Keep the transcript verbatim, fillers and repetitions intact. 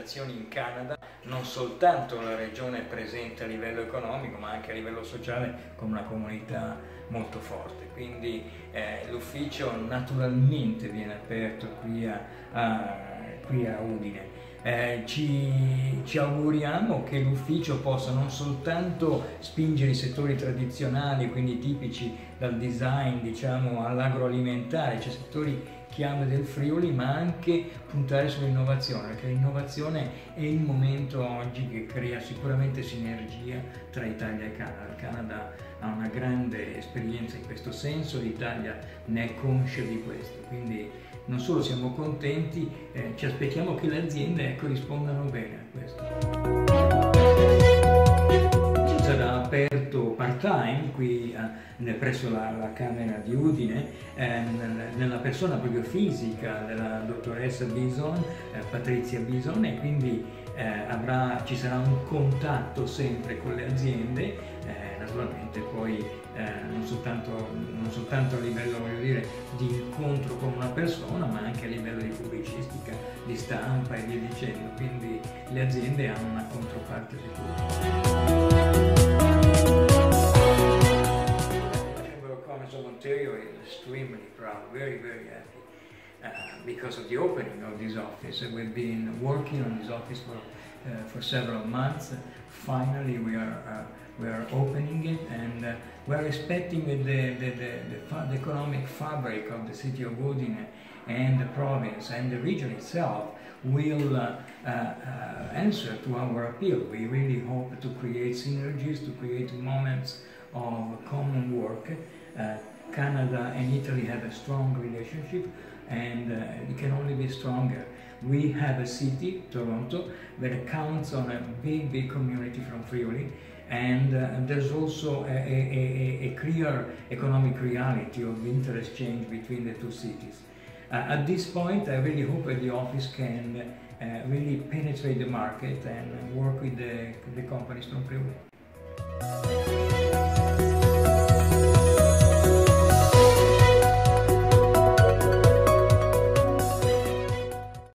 relazioni in Canada, non soltanto la regione è presente a livello economico ma anche a livello sociale con una comunità molto forte, quindi eh, l'ufficio naturalmente viene aperto qui a, a, qui a Udine. Eh, ci, ci auguriamo che l'ufficio possa non soltanto spingere i settori tradizionali, quindi tipici dal design, diciamo, all'agroalimentare, cioè settori chiave del Friuli, ma anche puntare sull'innovazione, perché l'innovazione è il momento oggi che crea sicuramente sinergia tra Italia e Canada. Il Canada ha una grande esperienza in questo senso, l'Italia ne è conscia di questo, quindi non solo siamo contenti, eh, ci aspettiamo che le aziende ecco, rispondano bene a questo. Sarà aperto part-time qui eh, presso la, la Camera di Udine, eh, nella persona proprio fisica della dottoressa Bison, eh, Patrizia Bison, e quindi eh, avrà, ci sarà un contatto sempre con le aziende, eh, naturalmente poi eh, non, soltanto, non soltanto a livello voglio dire, di incontro con una persona, ma anche a livello di pubblicistica, di stampa e via dicendo, quindi le aziende hanno una controparte sicura. Of Ontario is extremely proud, very, very happy uh, because of the opening of this office. We've been working on this office for, uh, for several months. Finally, we are, uh, we are opening it, and uh, we are expecting the, the, the, the, the economic fabric of the city of Udine and the province and the region itself will uh, uh, uh, answer to our appeal. We really hope to create synergies, to create moments of common work. Uh, Canada and Italy have a strong relationship, and uh, it can only be stronger. We have a city, Toronto, that counts on a big, big community from Friuli, and uh, there's also a, a, a, a clear economic reality of interexchange between the two cities. Uh, at this point, I really hope that the office can uh, really penetrate the market and work with the, the companies from Friuli.